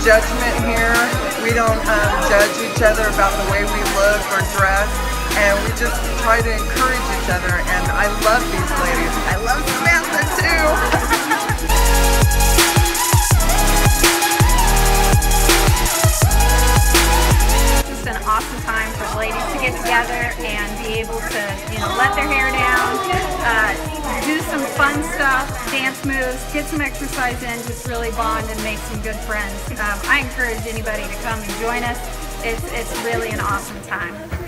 judgment here. We don't judge each other about the way we look or dress, and we just try to encourage each other, and I love these ladies. I love Samantha too. An awesome time for the ladies to get together and be able to, let their hair down, do some fun stuff, dance moves, get some exercise in, just really bond and make some good friends. I encourage anybody to come and join us. It's really an awesome time.